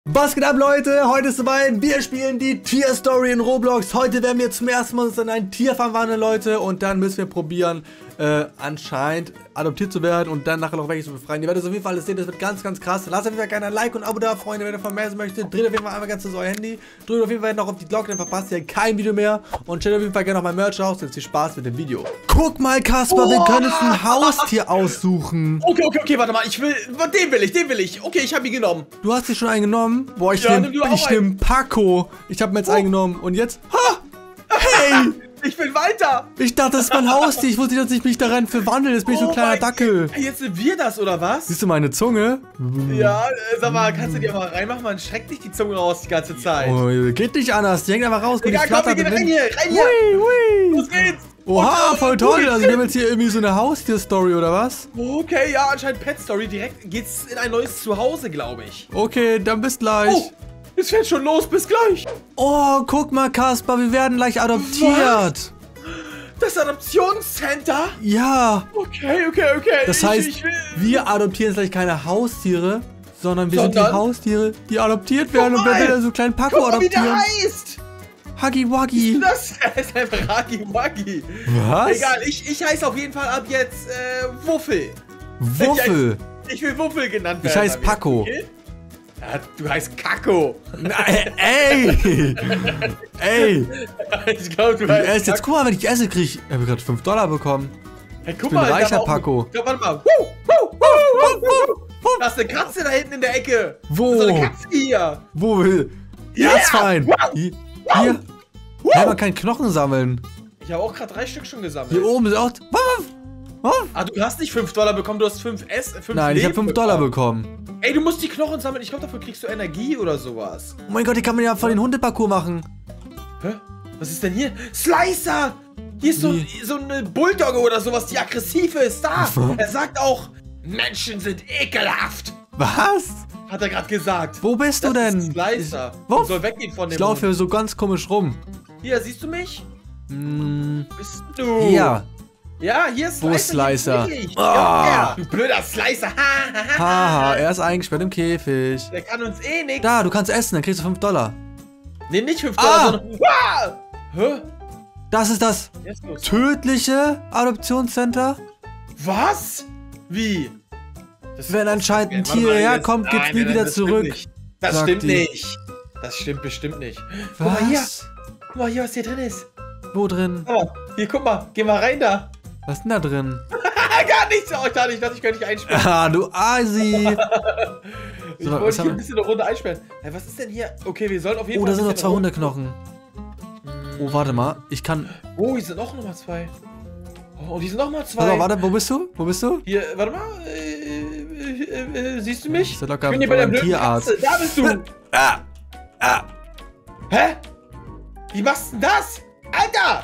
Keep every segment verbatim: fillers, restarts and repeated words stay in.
Was geht ab, Leute? Heute ist soweit. Wir spielen die Tierstory in Roblox. Heute werden wir zum ersten Mal uns in ein Tier verwandeln, Leute. Und dann müssen wir probieren, äh, anscheinend adoptiert zu werden und dann nachher noch welche zu befreien. Ihr werdet es auf jeden Fall alles sehen. Das wird ganz, ganz krass. Lasst auf jeden Fall gerne ein Like und ein Abo da, Freunde, wenn ihr von mehr sehen möchtet. Dreht auf jeden Fall einmal ganz zu euer Handy. Drückt auf jeden Fall noch auf die Glocke, dann verpasst ihr kein Video mehr. Und stellt auf jeden Fall gerne noch mein Merch raus. Jetzt viel Spaß mit dem Video. Guck mal, Kasper, oh, wir können uns ein Haustier aussuchen. Okay, okay, okay, warte mal. Ich will, den will ich, den will ich. Okay, ich habe ihn genommen. Du hast dir schon einen genommen? Boah, ich ja, nehme nehm Paco. Ich habe mir jetzt oh. einen genommen. Und jetzt? Ha! Hey! Ich will weiter! Ich dachte, das ist mein Haustier. Ich wusste nicht, dass ich mich da rein verwandle. Jetzt bin ich oh so ein kleiner Dackel. Hey, jetzt sind wir das, oder was? Siehst du meine Zunge? Ja, sag mal, kannst du die mal reinmachen? Man schreckt nicht die Zunge raus die ganze Zeit. Oh, geht nicht anders. Die hängt einfach raus. Egal, komm, wir gehen rein hier, rein hier. Hui, hui. Los geht's. Oha, voll toll. Also wir haben jetzt hier irgendwie so eine Haustier-Story, oder was? Okay, ja, anscheinend Pet-Story. Direkt geht's in ein neues Zuhause, glaube ich. Okay, dann bis gleich. Oh. Es fährt schon los, bis gleich. Oh, guck mal, Kasper, wir werden gleich adoptiert. Was? Das Adoptionscenter? Ja. Okay, okay, okay. Das heißt, ich, ich wir adoptieren gleich keine Haustiere, sondern wir sondern? sind die Haustiere, die adoptiert werden. Und wir werden so einen kleinen Paco guck mal, adoptieren. Wie der heißt. Huggy Wuggy. Das heißt einfach Huggy Wuggy. Was? Egal, ich, ich heiße auf jeden Fall ab jetzt äh, Wuffel. Wuffel? Ich, ich will Wuffel genannt werden. Ich heiße Paco. Okay? Ja, du heißt Kako. Nein, ey! Ey! Ich glaube, du ich heißt esse jetzt, guck mal, wenn ich esse, krieg ich. Ich habe gerade fünf Dollar bekommen. Hey, guck ich bin mal, reicher, Paco. Glaub, warte mal. Wuh, wuh, wuh, wuh. Da ist eine Katze da hinten in der Ecke. Wo? Da ist eine Katze hier. Wo? Ja, yeah. Ist fein. Wow. Hier. Wow. Hier. Wow. Ja, man kann Knochen sammeln. Ich habe auch gerade drei Stück schon gesammelt. Hier oben ist auch. Oh. Ah, du hast nicht fünf Dollar bekommen, du hast fünf S. fünf Nein, Leben ich habe fünf Dollar bekommen. Ey, du musst die Knochen sammeln. Ich glaube, dafür kriegst du Energie oder sowas. Oh mein Gott, die kann man ja von den Hundeparcours machen. Hä? Was ist denn hier? Slicer! Hier ist so, so eine Bulldogge oder sowas, die aggressiv ist. Da! Er sagt auch, Menschen sind ekelhaft. Was? Hat er gerade gesagt. Wo bist das du denn? Ist Slicer. Wo? Du soll weggehen von dem Ich laufe hier so ganz komisch rum. Hier, siehst du mich? Hm. Wo bist du? Ja. Ja, hier ist Slicer. Wo ist Slicer? Oh. Ja, du blöder Slicer. Haha, er ist eingesperrt im Käfig. Der kann uns eh nichts. Da, du kannst essen, dann kriegst du fünf Dollar. Nee, nicht fünf Dollar, ah. sondern... Ah! Hä? Das ist das tödliche Adoptionscenter. Was? Wie? Das Wenn anscheinend ein Tier herkommt, geht's nein, nie nein, wieder das zurück. Stimmt das stimmt die. nicht. Das stimmt bestimmt nicht. Was? Guck mal hier. Guck mal hier, was hier drin ist. Wo drin? Oh, hier, guck mal. Geh mal rein da. Was ist denn da drin? Gar nichts. Oh, ich dachte, ich, dachte, ich könnte dich einsperren. Ah, du Asi. Ich so, wollte hier ein bisschen eine Runde einsperren. Hey, was ist denn hier? Okay, wir sollen auf jeden oh, Fall... Oh, da sind noch zwei Hundeknochen. Oh, warte mal. Ich kann... Oh, hier sind auch noch mal zwei. Oh, und hier sind noch mal zwei. Warte, warte, wo bist du? Wo bist du? Hier, warte mal. Äh, äh, äh, siehst du mich? Ich, locker ich bin hier bei der blöden Katze. Da bist du. Ah, ah. Hä? Wie machst du denn das? Alter!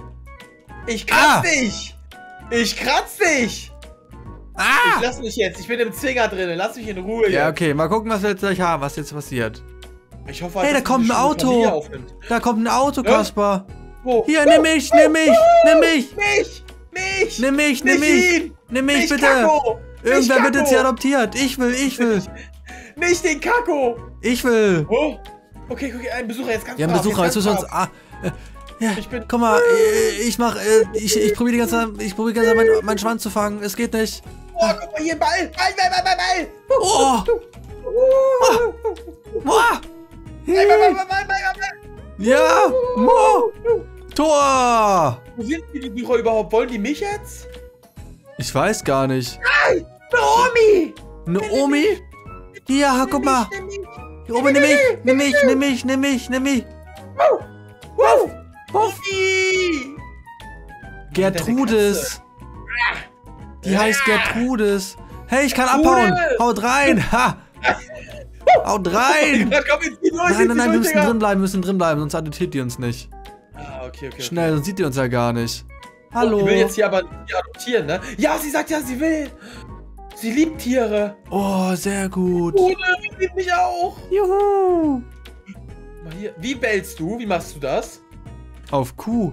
Ich kratz ah. dich! Ich kratz dich! Ah. Ich lass mich jetzt. Ich bin im Zwinger drin. Lass mich in Ruhe. Ja, jetzt. okay. Mal gucken, was wir jetzt gleich haben. Was jetzt passiert. Ich hoffe, halt, hey, da kommt ein Auto. Da kommt ein Auto, ja? Kasper. Wo? Hier, nimm mich, nimm mich, nimm mich. Mich, mich. Nimm mich, nimm mich. Nimm mich, bitte. Kako. Irgendwer wird jetzt hier adoptiert. Ich will, ich will. Nicht den Kako. Ich will. Oh. Okay, okay, ein Besucher. Jetzt kannst du. Ja, ein Besucher. Jetzt müssen wir uns... Ah, äh, ja, ich bin, guck mal, ich, ich mach, ich, ich probiere die ganze Zeit, ich probiere die ganze Zeit meinen, meinen Schwanz zu fangen. Es geht nicht. Oh, guck mal hier, Ball, Ball, Ball, Ball, Ball, Ball. Oh. Oh. Oh. Ball, Ball, Ball, Ball, Ball, Ball. Ja. Mo. Tor. Wo sind die Besucher überhaupt? Wollen die mich jetzt? Ich weiß gar nicht. Nein, Naomi. Naomi? Hier, guck mal. Hier oben, nimm mich, nimm mich, nimm mich, nimm mich, nimm mich. Wuff! Wuffi! Gertrudis. Die heißt Gertrudis. Hey, ich kann abhauen. Haut rein. Ha. Haut rein. Nein, nein, nein, wir müssen drin bleiben, wir müssen drin bleiben, sonst adoptiert die uns nicht. Ah, okay, okay. Schnell, sonst sieht die uns ja gar nicht. Hallo. Die will jetzt hier aber nicht adoptieren, ne? Ja, sie sagt ja, sie will. Sie liebt Tiere. Oh, sehr gut. Oh, sie liebt mich auch. Juhu. Mal hier. Wie bellst du? Wie machst du das? Auf Q.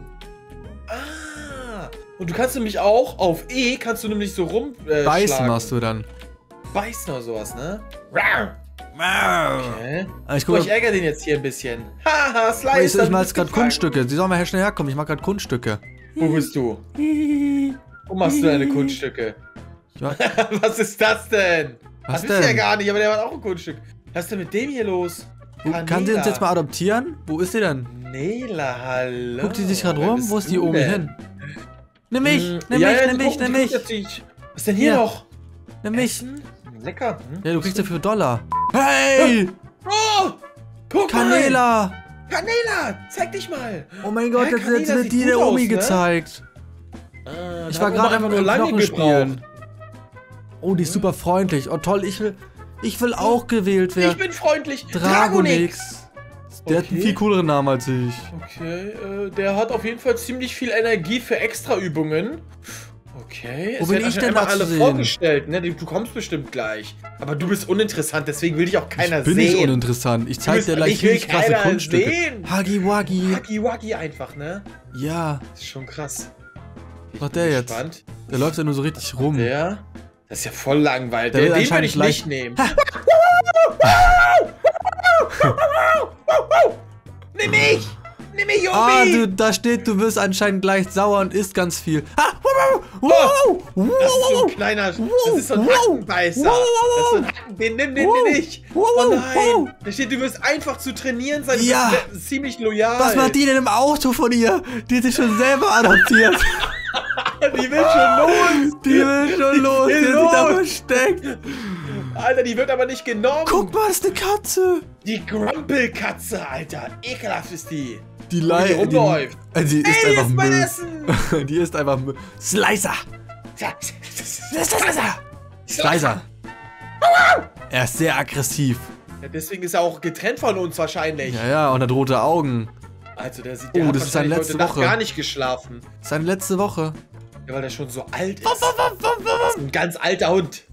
Ah. Und du kannst nämlich auch auf E, kannst du nämlich so rum äh, Beißen schlagen. machst du dann. Beißen oder sowas, ne? Okay. Ich, guck, oh, ich ärgere den jetzt hier ein bisschen. Haha, Slice. Ich, ich mache jetzt gerade Kunststücke. Sie sollen mal schnell herkommen. Ich mache gerade Kunststücke. Wo bist du? Wo machst du deine Kunststücke? Ja. Was ist das denn? Was das denn? ist ja gar nicht, aber der hat auch ein Kunststück. Was ist denn mit dem hier los? Wo, kann sie uns jetzt mal adoptieren? Wo ist sie denn? Nela, hallo. Guckt die sich gerade rum? Wo ist die Omi hin? Nimm mich, hm, nimm ja, mich, ja, nimm mich, nimm mich. Was ist denn hier ja. noch? Nimm mich. Essen? Lecker. Hm? Ja, du kriegst dafür Dollar. Hey! Oh! Guck Kanela! mal! Kanela! Zeig dich mal! Oh mein Gott, Hä, jetzt, jetzt Kanela wird sieht die gut der aus, Omi ne? gezeigt. Ah, ich da war haben wir gerade einfach nur lange Knochen gebraucht. spielen. Oh, die ist super freundlich. Oh toll, ich will, ich will auch gewählt werden. Ich bin freundlich. Dragonix. Der okay. hat einen viel cooleren Namen als ich. Okay, äh, der hat auf jeden Fall ziemlich viel Energie für Extraübungen. Okay, Wo es bin werden ich denn immer da alle zu sehen? vorgestellt, ne? Du kommst bestimmt gleich. Aber du bist uninteressant, deswegen will dich auch keiner ich bin sehen. nicht uninteressant. Ich zeig dir gleich richtig krasse Kunststücke. Sehen. Huggy Wuggy. Huggy Wuggy einfach, ne? Ja. Das ist schon krass. Was macht der jetzt? Der läuft ja nur so richtig rum. Der? Das ist ja voll langweilig. Der Den, den würde ich leicht... nicht nehmen. Nimm mich! Nimm mich, Omi! Ah, du, da steht, du wirst anscheinend leicht sauer und isst ganz viel. Ah, wow, wow, wow, das ist so ein kleiner, das ist so ein Hackenbeißer. Das ist so ein Hacken, den nimm den wow, nicht. Oh nein, da steht, du wirst einfach zu trainieren sein. Du ja. bist ziemlich loyal. Was macht die denn im Auto von ihr? Die hat sich schon selber adoptiert. Die will schon los. Die will schon die los. Die ist da versteckt. Alter, die wird aber nicht genommen. Guck mal, das ist eine Katze. Die Grumpelkatze, Alter. Ekelhaft ist die. Die Leiche rumläuft. Die, die ist Ey, einfach ist mein Müll. Essen. Die ist einfach Müll. Slicer. Slicer. Slicer. Er ist sehr aggressiv. Ja, deswegen ist er auch getrennt von uns wahrscheinlich. Ja, ja, und hat rote Augen. Also der sieht, der oh, hat das ist seine letzte heute Woche. Nacht gar nicht geschlafen. Seine letzte Woche. Ja, weil der schon so alt ist. Das ist ein ganz alter Hund.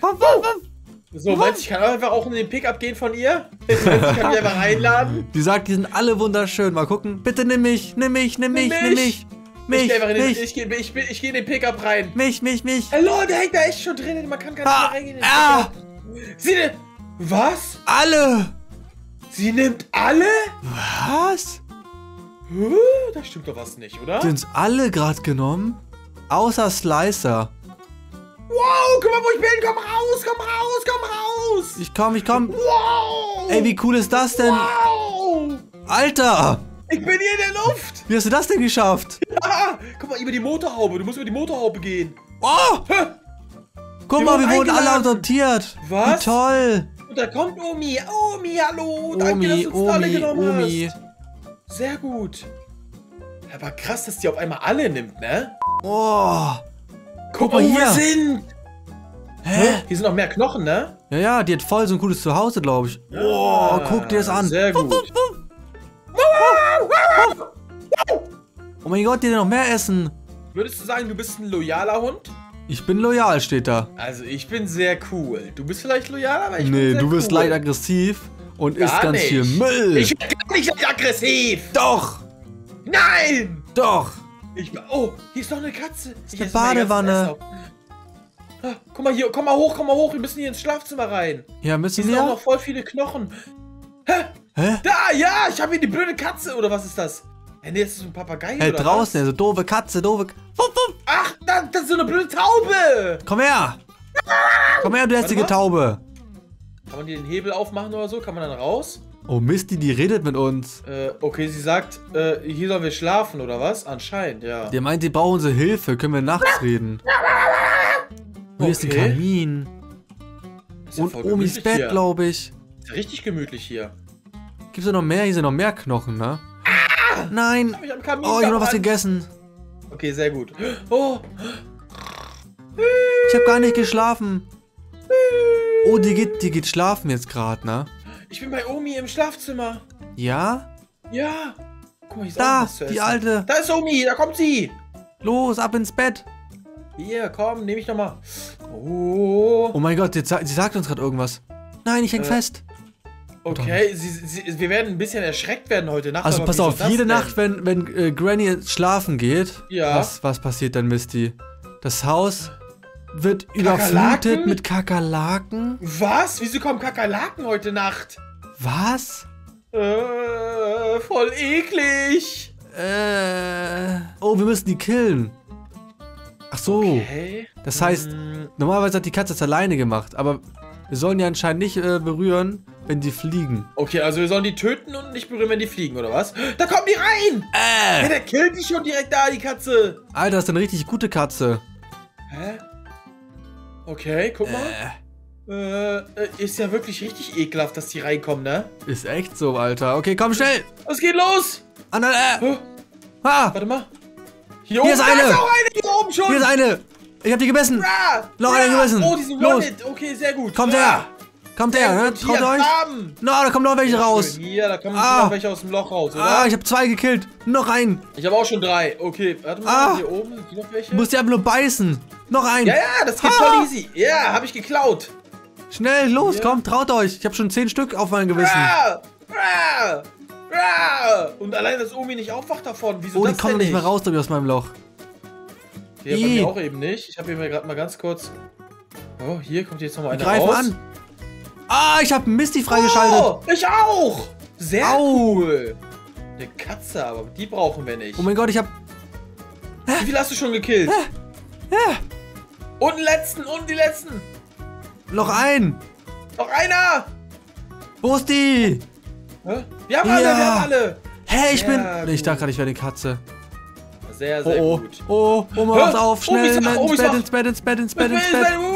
So, meinst du, ich kann einfach auch in den Pickup gehen von ihr? Ich kann mich einfach einladen. Die sagt, die sind alle wunderschön. Mal gucken. Bitte nimm mich, nimm mich, nimm mich, nimm mich. Mich, ich gehe einfach in den, mich. ich geh, ich, ich geh in den Pickup rein. Mich, mich, mich. Hallo, der hängt da echt schon drin. Man kann gar nicht ah, mehr reingehen in den ah. Pickup. Sie nimmt... Was? Alle. Sie nimmt alle? Was? Huh, da stimmt doch was nicht, oder? Die uns alle gerade genommen? Außer Slicer. Wow, guck mal, wo ich bin. Komm raus, komm raus, komm raus. Ich komm, ich komm. Wow. Ey, wie cool ist das denn? Wow. Alter. Ich bin hier in der Luft. Wie hast du das denn geschafft? Ja, guck mal, über die Motorhaube. Du musst über die Motorhaube gehen. Oh. Guck wir mal, wir wurden alle adoptiert. Was? Wie toll. Und da kommt Omi. Omi, hallo. Omi, Danke, dass du uns Omi, alle genommen Omi. hast. Sehr gut. Aber krass, dass die auf einmal alle nimmt, ne? Oh. Guck mal, mal hier. hier. Wir sind. Hä? Hier sind noch mehr Knochen, ne? Ja, ja, die hat voll so ein cooles Zuhause, glaube ich. Ja, oh, guck dir das an. Sehr gut. Oh mein Gott, die hat noch mehr essen. Würdest du sagen, du bist ein loyaler Hund? Ich bin loyal, steht da. Also, ich bin sehr cool. Du bist vielleicht loyal, aber ich nee, bin sehr du bist cool. leicht aggressiv und Gar isst ganz nicht. viel Müll. Ich bin gar nicht leicht aggressiv. Doch. Nein. Doch. Ich, oh, hier ist noch eine Katze. Ich eine esse mein ganzes Badewanne. Essen auf. Ah, guck mal hier, komm mal hoch, komm mal hoch. Wir müssen hier ins Schlafzimmer rein. Ja, müssen Hier sind auch wir? noch voll viele Knochen. Hä? Hä? Da, ja, ich habe hier die blöde Katze. Oder was ist das? Hey, nee, ist das ein Papagei Hey, oder draußen, was? also doofe Katze, doofe... Wupp, wupp. Ach, da, das ist so eine blöde Taube. Komm her. Komm her, du hässliche mal. Taube. Kann man hier den Hebel aufmachen oder so? Kann man dann raus? Oh, Misty, die redet mit uns. Äh, okay, sie sagt, äh, hier sollen wir schlafen, oder was? Anscheinend, ja. Die meint, die brauchen unsere Hilfe. Können wir nachts reden. Hier ist ein Okay. Kamin. Ist ja Und voll Omis gemütlich Bett, hier. glaube ich. Ist ja richtig gemütlich hier. Gibt's da noch mehr? Hier sind noch mehr Knochen, ne? Nein. Hab ich am Kamin Oh, ich hab noch was verbrannt. gegessen. Okay, sehr gut. Oh, Ich hab gar nicht geschlafen. Oh, die geht, die geht schlafen jetzt gerade, ne? ich bin bei Omi im Schlafzimmer. Ja? Ja. Guck mal, hier ist Da, auch was zu die essen. Alte. Da ist Omi, da kommt sie. Los, ab ins Bett. Hier, komm, nehme ich noch mal. Oh. Oh mein Gott, jetzt, sa- sie sagt uns gerade irgendwas. Nein, ich häng Äh, fest. Okay, sie, sie, wir werden ein bisschen erschreckt werden heute Nacht. Also aber pass wieso auf, das jede denn? Nacht, wenn, wenn äh, Granny schlafen geht, Ja. was, was passiert dann, Misty? Das Haus wird überflutet mit Kakerlaken. Was? Wieso kommen Kakerlaken heute Nacht? Was? Äh, voll eklig. Äh. Oh, wir müssen die killen. Ach so. Okay. Das heißt, hm. normalerweise hat die Katze das alleine gemacht, aber wir sollen die anscheinend nicht äh, berühren, wenn die fliegen. Okay, also wir sollen die töten und nicht berühren, wenn die fliegen, oder was? Da kommen die rein! Äh. Ja, der killt die schon direkt da, die Katze. Alter, das ist eine richtig gute Katze. Hä? Okay, guck mal. Äh. Äh, ist ja wirklich richtig ekelhaft, dass die reinkommen, ne? Ist echt so, Alter. Okay, komm schnell. Was geht los? Anna, äh. Huh? Ah. Warte mal. Hier, Hier oben ist eine. Da ist auch eine, hier oben schon. Hier ist eine. Ich hab die gebissen. Ja. Noch ja. eine gebissen. Oh, die sind Los. One-Hit. Okay, sehr gut. Kommt ja. her. Kommt her, ne? Traut euch. Bam. Na, da kommen noch welche Ja, raus. schön. Hier, da kommen Ah. noch welche aus dem Loch raus, oder? Ah, ich hab zwei gekillt. Noch einen. Ich habe auch schon drei. Okay, warte mal, Ah. hier oben sind noch welche. Du musst die einfach nur beißen. Noch einen. Ja, ja, das geht Ah. voll easy. Ja, habe ich geklaut. Schnell, los, Hier. komm, traut euch. Ich hab schon zehn Stück auf meinem Gewissen. Ah. Ah. Ah. Und allein, dass Omi nicht aufwacht davon. Wieso Oh, das die kommen denn nicht mehr nicht? raus, glaube ich, aus meinem Loch. Hier bei Ih. mir auch eben nicht. Ich habe hier mal gerade mal ganz kurz. Oh, hier kommt jetzt noch mal Die eine greifen raus. an. Ah, ich hab Misty freigeschaltet. Oh, ich auch. Sehr Au. cool. Eine Katze, aber die brauchen wir nicht. Oh mein Gott, ich hab... Wie viel hast du schon gekillt? Und den letzten, und die letzten. Noch einen. Noch einer. Wo ist die? Hä? Wir haben alle, Ja. wir haben alle. Hey, ich Sehr bin... Ich gut. dachte gerade, ich wäre eine Katze. Sehr, sehr Oh, oh. gut. Oh, Oma, Hä? wach auf. Schnell, Omi ist wach, ins Omi ist Bett, wach. ins Bett, ins Bett, ins Bett, ins Ins Bett. Bett,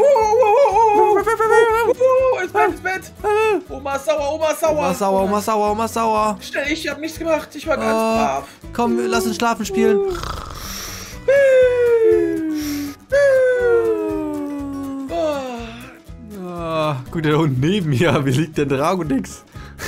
ins Bett, ins Bett. Oma ist sauer, Oma ist sauer. Oma ist sauer, Oma ist sauer, Oma ist sauer. Schnell, ich hab nichts gemacht. Ich war ganz Oh, brav. komm, lass uns schlafen spielen. Oh. Ah, guck, der Hund neben mir. Wie liegt der Dragonix?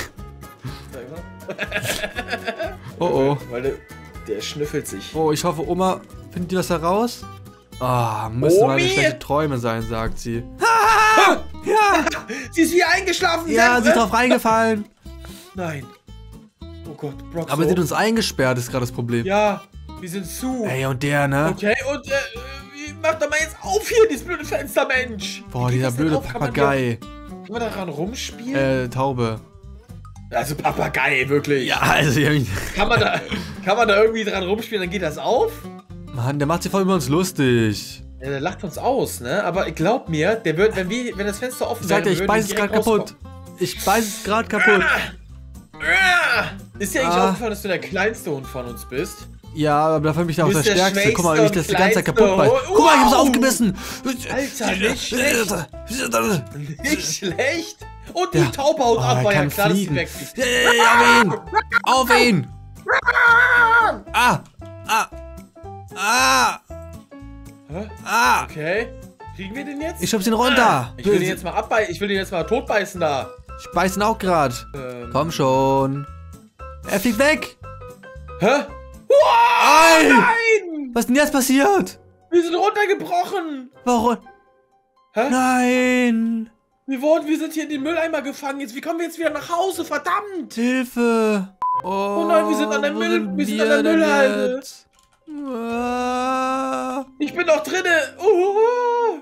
Oh, oh. Weil der, der schnüffelt sich. Oh, ich hoffe, Oma findet die was heraus. Ah, müssen meine Omi! schlechte Träume sein, sagt sie. Ah, ja, Sie ist wie eingeschlafen. ja, sehr sie ist gut. drauf reingefallen. Nein. Oh Gott, Brock. Aber sie hat uns eingesperrt, ist gerade das Problem. Ja, wir sind zu. Ey, und der, ne? Okay, und äh, wie macht doch mal jetzt auf hier, dieses blöde Fenster, Mensch. Boah, Wie geht dieser das denn blöde auf? Kann man Papagei. hier- Kann man daran rumspielen? Äh, Taube. Also Papagei, wirklich. Ja, also, ich- Kann man, da, kann man da irgendwie dran rumspielen, dann geht das auf? Mann, der macht sich voll über uns lustig. Ja, der lacht uns aus, ne? Aber glaub mir, der wird, wenn wir, wenn das Fenster offen Ich sag dir, wäre, ich würden beiß wir es gerade direkt kaputt. Ich beiß es gerade kaputt. Ah! Ist dir eigentlich Ah. aufgefallen, dass du der kleinste Hund von uns bist? Ja, aber dafür bin ich auch Du der bist der Stärkste. Guck mal, wie ich das die ganze Zeit schwächste kaputt beiß. Hund. Guck mal, ich hab's Wow. aufgebissen. Alter, nicht schlecht. Nicht schlecht. Und die Ja. Taube haut Oh, ab, er war ja kann klar, dass sie fliegen. wegfliegt. Hey, auf ihn! Auf ihn! Ah! Ah! Ah! Hä? Ah! Okay. Kriegen wir den jetzt? Ich schub's ihn runter! Ich will den jetzt mal abbeißen. Ich will den jetzt mal totbeißen da. Ich beiß ihn auch grad. Ähm. Komm schon. Er fliegt weg! Hä? Ei! Nein! Was ist denn jetzt passiert? Wir sind runtergebrochen. Warum? Hä? Nein! Wir wurden, wir sind hier in den Mülleimer gefangen. Jetzt, wie kommen wir jetzt wieder nach Hause? Verdammt! Hilfe! Oh, Oh nein, wir sind an der wo Müll- wir sind an der denn Müllhalde. jetzt? Ah. Ich bin noch drinne. Oh.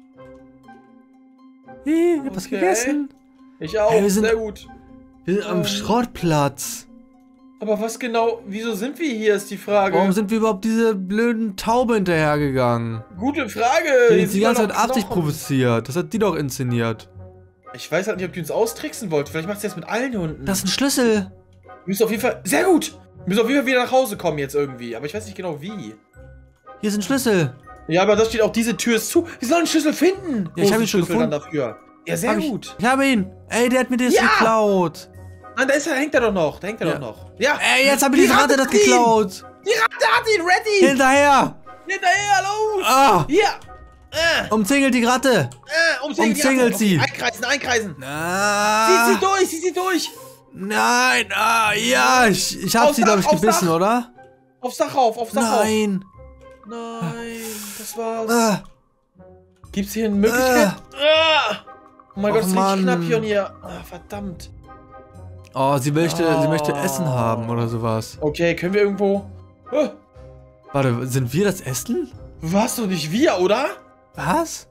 Hey, ich hab was Okay. gegessen. Ich auch. Hey, wir sind- Sehr gut. Wir sind am Ähm. Schrottplatz. Aber was genau, wieso sind wir hier, ist die Frage. Warum sind wir überhaupt diese blöden Taube hinterhergegangen? Gute Frage. Die Hier uns die sieht ganze man Zeit noch Absicht Knochen. provoziert. Das hat die doch inszeniert. Ich weiß halt nicht, ob die uns austricksen wollte. Vielleicht macht sie das mit allen Hunden. Das ist ein Schlüssel. Wir müssen auf jeden Fall. Sehr gut! Wir müssen auf jeden Fall wieder nach Hause kommen jetzt irgendwie. Aber ich weiß nicht genau wie. Hier ist ein Schlüssel. Ja, aber da steht auch, diese Tür ist zu. Wir sollen einen Schlüssel finden. Ja, ich Wo hab ist ihn schon der Schlüssel dann gefunden. dafür. Ja, sehr Hab ich, gut. Ich habe ihn. Ey, der hat mir das Ja! geklaut. Nein, da ist er, da hängt er doch noch. Da hängt er Ja. doch noch. Ja. Ey, jetzt habe ich die Ratte das hat ihn. geklaut. Die Ratte hat ihn. Ready. Hinterher. Hinterher, los. Ah, Hier. Äh, umzingelt die Ratte. äh, umzingelt, Umzingelt die sie. Ratte. Okay, einkreisen, einkreisen. Ah, Zieh sie durch, zieh sie durch. Nein, ah, ja, ich, ich hab Aufs sie, glaube ich, Dach, aufs gebissen, Dach. oder? Aufs Dach rauf, aufs Dach rauf. Nein. Nein, das war's. Ah, Gibt's hier eine Möglichkeit? Ah. Oh mein Och, Gott, es ist Mann. richtig knapp hier und hier. Ah, verdammt. oh, sie möchte, sie möchte Oh. Essen haben oder sowas. Okay, können wir irgendwo... Ah, Warte, sind wir das Essen? warst du nicht wir, oder? Was?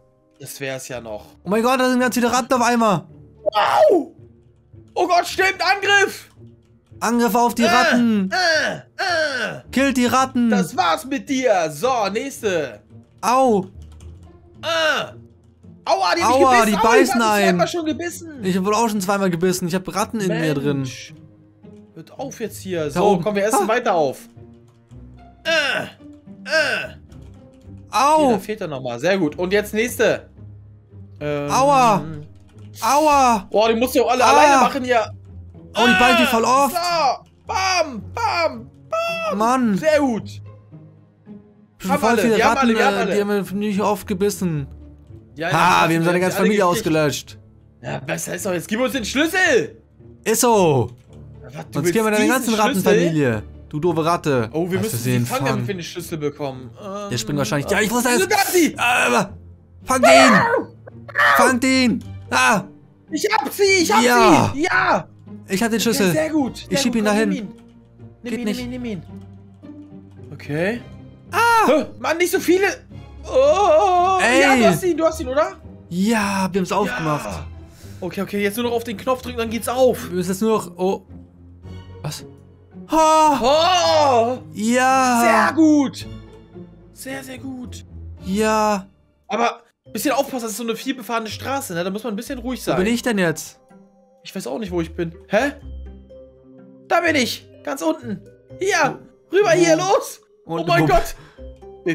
Das wär's ja noch. Oh mein Gott, da sind ganz viele Ratten auf einmal. Wow! Oh Gott, stimmt, Angriff! Angriff auf die äh, Ratten. Äh, äh. Killt die Ratten. Das war's mit dir. So, nächste. Au. Äh. Aua, die, Aua, mich die gebissen. beißen Aua, ich ein. hab schon gebissen. Ich wurde auch schon zweimal gebissen. Ich habe Ratten in Mensch. mir drin. Hört auf jetzt hier. Da So, oben. komm, wir essen Ah. weiter auf. Äh. Äh. Au. Hier, da fehlt er nochmal. Sehr gut. Und jetzt nächste. Ähm, Aua. Aua. Boah, die musst du auch alle Ah. alleine machen hier. Oh, die ballen die voll oft. So. Bam, bam. Mann. Sehr gut. Schon Haben voll alle, viele die haben Ratten, alle, die haben äh, alle. die haben mich oft gebissen. Ja, Ha, wir haben seine die ganze alle Familie gekriegt. ausgelöscht. Ja, besser ist doch, jetzt gib uns den Schlüssel. Ist so. Was, du Sonst willst gehen wir deine diesen ganzen Schlüssel? Rattenfamilie. Du doofe Ratte. Oh, wir Hast müssen du sie den fangen, fangen? damit wir den Schlüssel bekommen. Ähm, Der springt wahrscheinlich. Ja, ich wusste es. Wieso darf sie? Äh, fang den. Fang den. Ah, Ich hab sie, ich hab Ja. sie. Ja. ich hab den Ja, Schlüssel. sehr gut. Sehr Ich schieb gut, ihn komm, dahin. Nimm ihn, nimm Geht ihn, nicht. nimm ihn, nimm ihn. Okay. Ah. Mann, nicht so viele. Oh. Ey. Ja, du hast ihn, du hast ihn, oder? Ja, wir haben es aufgemacht. Ja. Okay, okay, jetzt nur noch auf den Knopf drücken, dann geht's auf. Wir müssen jetzt nur noch. Oh. Was? Ha. Oh. Ja. Sehr gut. Sehr, sehr gut. Ja. Aber ein bisschen aufpassen, das ist so eine vielbefahrene Straße, ne? Da muss man ein bisschen ruhig Wo sein. bin ich denn jetzt? Ich weiß auch nicht, wo ich bin. Hä? Da bin ich. Ganz unten. Hier. Rüber Wo? hier, los. Und Oh mein wo- Gott. Hä?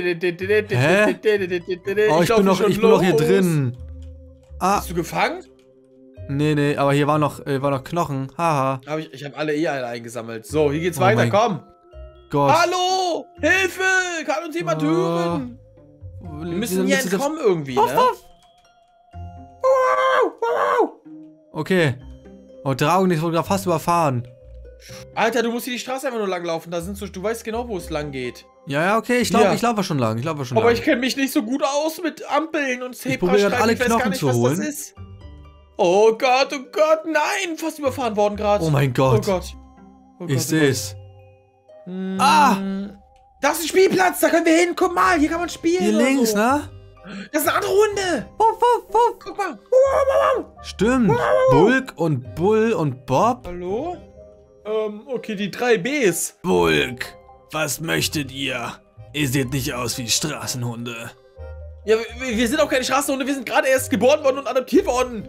Oh, Oh, ich, bin noch, ich bin noch hier drin. Ah, Bist du gefangen? nee, nee, aber hier war noch, äh, war noch Knochen. Haha. Hab ich ich habe alle eh alle eingesammelt. So, hier geht's Oh weiter. mein Komm. Gott. Hallo. Hilfe. Kann uns jemand Oh. hören? Wir müssen hier jetzt- entkommen irgendwie, Wuff, ne? wuff. Wow, wow. Okay. Oh, Dragon, ich wurde gerade fast überfahren. Alter, du musst hier die Straße einfach nur lang laufen. Da sind so, du weißt genau, wo es lang geht. Ja, ja, okay, ich glaube, Ja. ich laufe schon lang. Ich laufe schon Aber lang. ich kenne mich nicht so gut aus mit Ampeln und Ich probiere gerade Zebrastreifen. alle Ich weiß gar Knochen nicht, zu was holen. das ist. Oh Gott, oh Gott, nein! Fast überfahren worden gerade. Oh mein Gott. Oh Gott. Oh Ich Gott, sehe es. oh Gott. Hm, Ah! Da ist ein Spielplatz, da können wir hin. Guck mal, hier kann man spielen. Hier oder links, so. ne? Das ist eine andere Hunde. Wuff, wuff, wuff. Guck mal. Wow, wow, wow. Stimmt. Bulk und Bull und Bob. Hallo? Ähm, okay, die drei Bs. Bulk, was möchtet ihr? Ihr seht nicht aus wie Straßenhunde. Ja, wir, wir sind auch keine Straßenhunde, wir sind gerade erst geboren worden und adoptiert worden.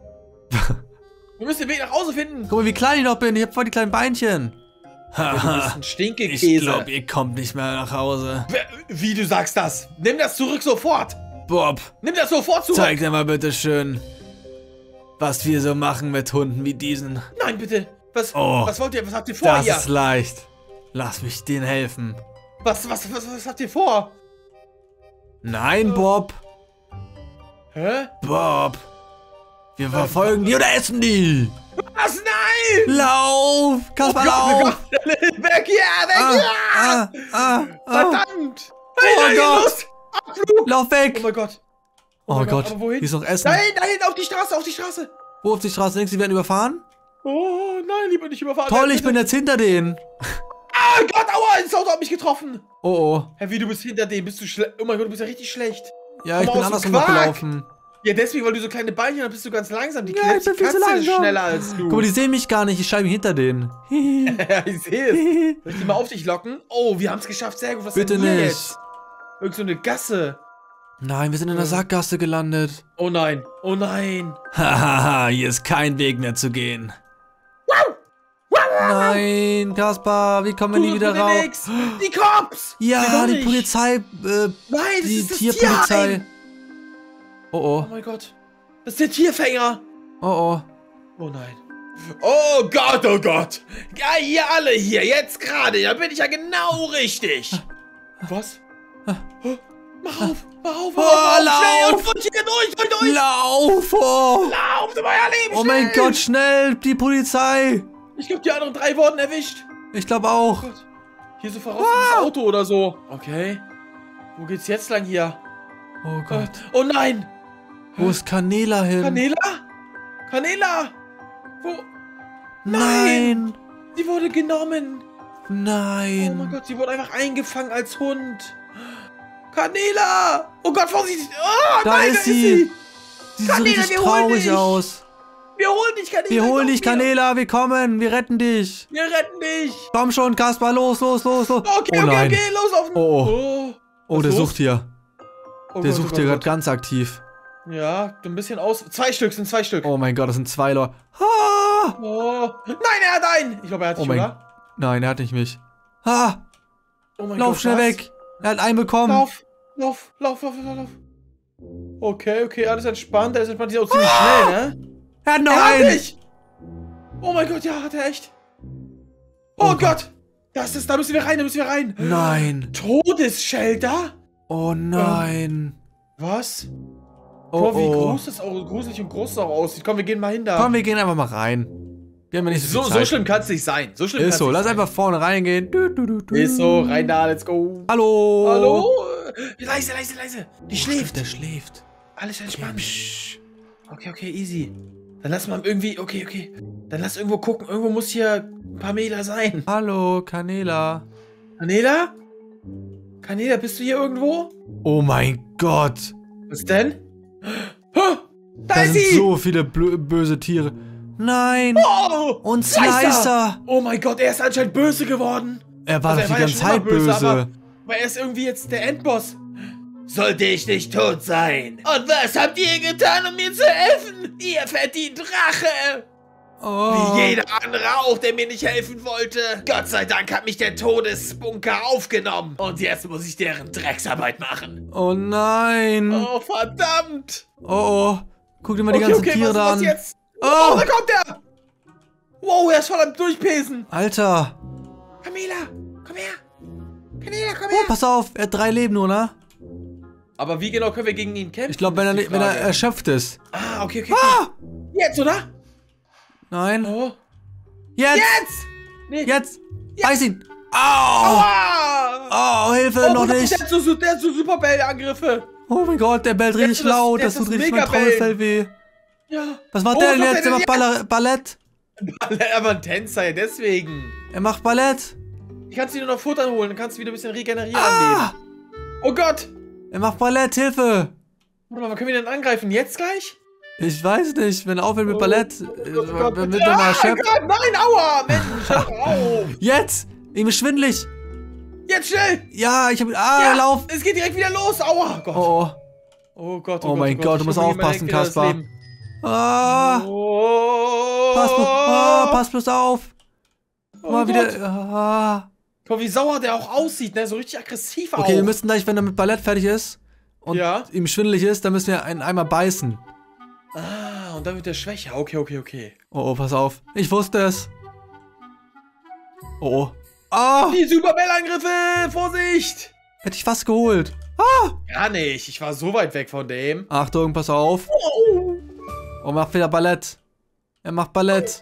Wir müssen den Weg nach Hause finden. Guck mal, wie klein ich noch bin. Ich hab voll die kleinen Beinchen. Ja, du bist Haha. ein Ich Stinkekäse. glaube, ihr kommt nicht mehr nach Hause. Wer- Wie, du sagst das? Nimm das zurück sofort. Bob, Nimm das sofort zurück. zeig dir mal bitte schön, was wir so machen mit Hunden wie diesen. Nein, bitte. Was, Oh. was wollt ihr? Was habt ihr vor Das hier? ist leicht. Lass mich denen helfen. Was, was, was, was habt ihr vor? Nein, Bob. Hä? Bob. Wir verfolgen die oder essen die. Was? Nein! Lauf! Kasper, Oh lauf! Gott, weg hier! Weg Ah, hier! ah, ah, ah. Verdammt! Oh nein, Gott. los! Abflug! Lauf Oh weg! mein Gott. Oh mein Gott, Gott, aber wohin? hier ist noch Essen. Nein, dahin, auf die Straße, auf die Straße! Wo auf die Straße links? Sie werden überfahren? Oh nein, lieber nicht überfahren. Toll, Nein, ich bin jetzt hinter denen. Ah Gott, aua, das Auto hat mich getroffen. Oh oh. Hä, wie, du bist hinter dem? Bist du schlecht? Oh mein Gott, du bist ja richtig schlecht. Ja, ich Komm bin aus dem andersrum noch Quark. gelaufen. Ja, deswegen, weil du so kleine Beinchen hast, bist du ganz langsam. Die Ja, Katze ich bin viel zu ist langsam. schneller als du. Guck mal, die sehen mich gar nicht. Ich schreibe hinter denen. Ja, ich sehe es. Soll ich die mal auf dich locken? Oh, wir haben es geschafft. Sehr gut. Was Bitte denn hier nicht. jetzt? Irgend so eine Gasse. Nein, wir sind in der Sackgasse gelandet. Oh nein. Oh nein. Hahaha, hier ist kein Weg mehr zu gehen. Nein, Kaspar, wie kommen wir nie Tu wieder mir raus? nix. Die Cops. Ja, Wieso die nicht? Polizei, äh, Nein, das die ist das Tierpolizei. Tierheim. Oh Oh oh, mein Gott. Das ist der Tierfänger. oh oh. Oh nein. Oh Gott, oh Gott. Ja, ihr alle hier, jetzt gerade. Da bin ich ja genau richtig. Was? Mach auf, mach auf, mach Oh, auf, lauf. schnell und durch hier durch, durch, durch. Lauf! Oh, Lauf, du euer Leben, oh mein schnell. Gott, schnell, die Polizei. Ich glaube, die anderen drei wurden erwischt. Ich glaube auch. Oh Gott. Hier so voraus ins Auto oder so. Okay. Wo geht's jetzt lang hier? Oh Äh, Gott. oh nein. Wo ist Canela hin? Canela? Canela? Wo? Nein. Sie wurde genommen. Oh mein Nein. Gott, sie wurde einfach eingefangen als Hund. Kanela! Oh Gott, vorsichtig! Oh, da nein, ist da sie! ist sie! Sie sieht Kanela, richtig wir holen traurig dich. aus. Wir holen dich, Kanela! Wir holen komm, dich, Kanela, wir kommen, wir retten dich. Wir retten dich! Komm schon, Kaspar, los, los, los, los. Okay, oh okay, nein. okay, los auf den... Oh, oh. Oh, der los? sucht hier. Oh Der Gott, sucht oh hier Gott, gerade oh ganz aktiv. Gott. Ja, ein bisschen aus... Zwei Stück, sind zwei Stück. Oh mein Gott, das sind zwei Leute. Ah! Oh. Nein, er hat einen! Ich glaube, er hat Oh dich, mein... oder? Nein, er hat nicht mich. Ah! Oh mein Lauf Gott, schnell was? weg. Er hat einen bekommen. Lauf, lauf, lauf, lauf, lauf, lauf. Okay, okay, alles entspannt. Er ist entspannt. Die ist auch ziemlich ah! schnell, ne? Er hat noch er einen. Hat dich. Oh mein Gott, ja, hat er echt. Oh, oh Gott. Gott. Das ist, da müssen wir rein, da müssen wir rein. Nein. Todesshelter? Oh nein. Ähm, was? Oh, Boah, wie oh. groß das auch, gruselig und groß das auch aussieht. Komm, wir gehen mal hin da. Komm, wir gehen einfach mal rein. Wir haben ja nicht so So, viel so Zeit. schlimm kann es nicht sein. So schlimm Ist so, lass sein. einfach vorne reingehen. Du, du, du, du. Ist so, rein da, let's go. Hallo. Hallo? Leise, leise, leise. Die Oh, schläft. stimmt, der schläft. Alles entspannt. Okay, Okay, okay, easy. Dann lass mal irgendwie, okay, okay. Dann lass irgendwo gucken. Irgendwo muss hier Pamela sein. Hallo, Kanela. Kanela? Kanela, bist du hier irgendwo? Oh mein Gott. Was denn? Oh, da, Da ist sind sie! so viele blö- böse Tiere. Nein. Oh, Und Slicer. Oh mein Gott, er ist anscheinend böse geworden. Er war Also doch er die war ja ganze schon immer Zeit böse, böse. aber- Aber er ist irgendwie jetzt der Endboss. Sollte ich nicht tot sein? Und was habt ihr getan, um mir zu helfen? Ihr verdient Rache! Oh. Wie jeder andere auch, der mir nicht helfen wollte. Gott sei Dank hat mich der Todesbunker aufgenommen. Und jetzt muss ich deren Drecksarbeit machen. Oh nein. Oh, verdammt. Oh, oh. Guck dir mal die Okay, ganzen okay, Tiere was, da was an. jetzt? Oh. Oh, da kommt er. Wow, er ist voll am Durchpesen. Alter. Kamila, komm her. Kamila, komm Oh, her. pass auf. Er hat drei Leben, oder? Aber wie genau können wir gegen ihn kämpfen? Ich glaube, wenn er, ist die wenn er Frage. erschöpft ist. Ah, okay, okay. okay. Ah! Jetzt, oder? Nein. Oh. Jetzt. Jetzt! Nee. Jetzt. Beiß ihn. Au. Aua! Oh, Hilfe, Oh, noch der nicht. hat so, der hat so Superbell-Angriffe. Oh mein Gott, der bellt richtig ist das- laut. der Das ist tut das richtig mein Megabell. Trommelfell weh. Ja. Was macht Oh, der was denn macht jetzt? der Der denn macht Baller Ballett. Er war ein Tänzer, ja, deswegen. Er macht Ballett. Ich kannst du dir nur noch Futter holen, dann kannst du wieder ein bisschen regenerieren Ah! am Leben. Oh Gott! Er macht Ballett, Hilfe. Warte mal, können wir den angreifen? Jetzt gleich? Ich weiß nicht, wenn er aufhört mit Oh, Ballett, oh Gott, oh Gott, dann bitte. wird er mal Ah, erschöpft. Gott, nein, aua! Mensch, hör auf! Jetzt! Ihm ist schwindelig. Jetzt schnell! Ja, ich hab... Ah, Ja, lauf! es geht direkt wieder los, aua! Gott. Oh, Oh Gott, oh mein Gott, du ich musst hoffe, jemand aufpassen, lenkt wieder das Kaspar. Leben. oh. Ah, Oh. pass, bloß, ah, pass bloß auf. Oh Mal Gott. wieder... Ah. Guck mal, wie sauer der auch aussieht, ne? So richtig aggressiv auch. Okay, wir müssen gleich, wenn er mit Ballett fertig ist und Ja. ihm schwindelig ist, dann müssen wir einen einmal beißen. Ah, und dann wird der schwächer. Okay, okay, okay. Oh, oh, pass auf. Ich wusste es. Oh, oh. Ah, Die Superbell-Angriffe! Vorsicht! hätte ich fast geholt. Ah. Gar nicht, ich war so weit weg von dem. Achtung, pass auf. Oh. Oh, macht wieder Ballett. Er macht Ballett.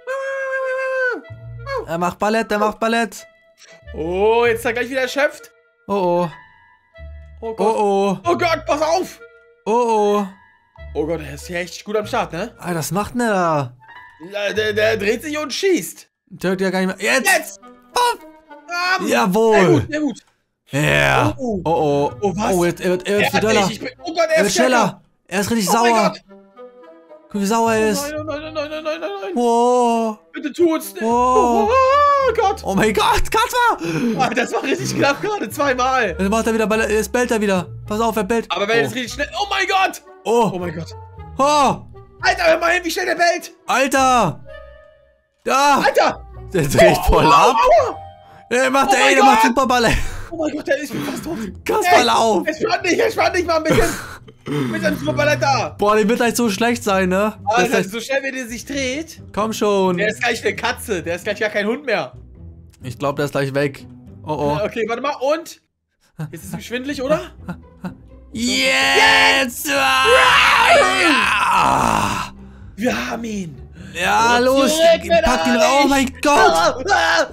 Er macht Ballett, er macht Ballett. Oh, jetzt ist er gleich wieder erschöpft. Oh, oh. Oh Oh, Gott. oh. Oh Gott, pass auf! Oh, oh. Oh Gott, er ist hier echt gut am Start, ne? Ah, was macht denn der da? Der, der, der dreht sich und schießt. Der hört ja gar nicht mehr. Jetzt! Jetzt! Ah, Sehr Jawohl! gut, sehr gut. Ja! Yeah. Oh, Oh, oh. Oh, was? Oh, jetzt, er wird, er Er wird hat schneller. mich, ich bin, oh Gott, Er er wird ist schneller. schneller. Er ist richtig Oh mein sauer. Gott. Guck, wie sauer er ist. Nein, nein, nein, nein, nein, nein, nein, nein. Wow. Bitte tut's nicht. Oh. Oh Gott. Oh mein Gott, Kaspar! Ah, das war richtig knapp gerade, zweimal. Jetzt macht er wieder Ballett. Jetzt bellt er wieder. Pass auf, er bellt. Aber wenn oh. es richtig schnell... Oh mein Gott. Oh Oh. mein Gott. Oh. Alter, hör mal hin, wie schnell der bellt. Alter. Da. Alter. Der dreht voll Aua, ab. aua. Der macht, Oh ey, mein der macht Gott. super Ballett. Oh mein Gott, der ist fast tot. Kaspar, Ey, lauf. Entspann dich, entspann dich mal ein bisschen. Mit seinem Superballett da. Boah, der wird gleich so schlecht sein, ne? Der ist Alter, gleich, so schnell, wie der sich dreht. komm schon. Der ist gleich eine Katze. Der ist gleich gar kein Hund mehr. Ich glaube, der ist gleich weg. Oh, oh. Okay, warte mal. Und? Jetzt ist es ihm schwindelig, oder? Jetzt! Ah, ja! Wir haben ihn. Ja, Und los! zurück mit Pack ihn euch. raus! Oh mein Gott!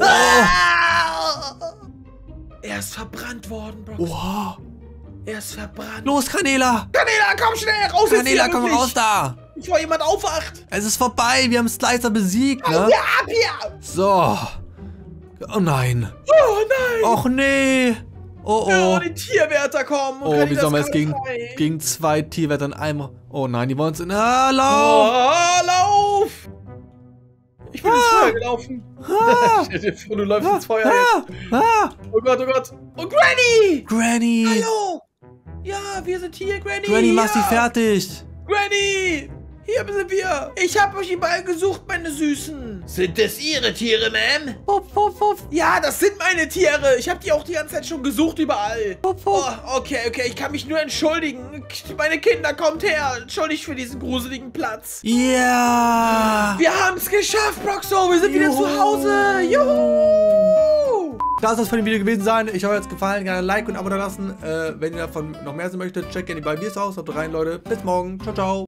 Er ist verbrannt worden, Bro. Wow. Er ist verbrannt. Los, Kanela! Kanela, komm schnell raus! jetzt Kanela, hier, komm wirklich. raus da! Bevor jemand aufwacht. Es ist vorbei, wir haben Slicer besiegt, ne? Ja, ab hier. So. Oh nein. Oh nein. Och nee. Oh, Oh, oh. die Tierwärter kommen. Oh, wie sollen wir jetzt gegen, gegen zwei Tierwärter in einem... Oh nein, die wollen uns... in... Ah, lauf! Oh, lauf! Ich bin Ah. ins Feuer gelaufen. Ah. Stell dir vor, du läufst Ah. ins Feuer Ah. jetzt. Ah. Oh Gott, oh Gott. Oh, Granny! Granny! Hallo! Ja, wir sind hier, Granny. Granny, mach ja. sie fertig! Granny! Hier sind wir! Ich habe euch überall gesucht, meine Süßen! Sind das Ihre Tiere, Ma'am? Wuff, wuff, wuff. Ja, das sind meine Tiere! Ich habe die auch die ganze Zeit schon gesucht überall! Wuff, Oh, wuff. okay, okay, ich kann mich nur entschuldigen. Meine Kinder, kommt her! Entschuldigt für diesen gruseligen Platz! Ja! Wir haben es geschafft, Broxo! Wir sind wieder Juhu. zu Hause! Juhu! Das soll es von dem Video gewesen sein. Ich hoffe, es hat euch gefallen. Gerne ein Like und ein Abo da lassen. Äh, wenn ihr davon noch mehr sehen möchtet, checkt gerne die beiden Videos aus. Haut rein, Leute. Bis morgen. Ciao, ciao.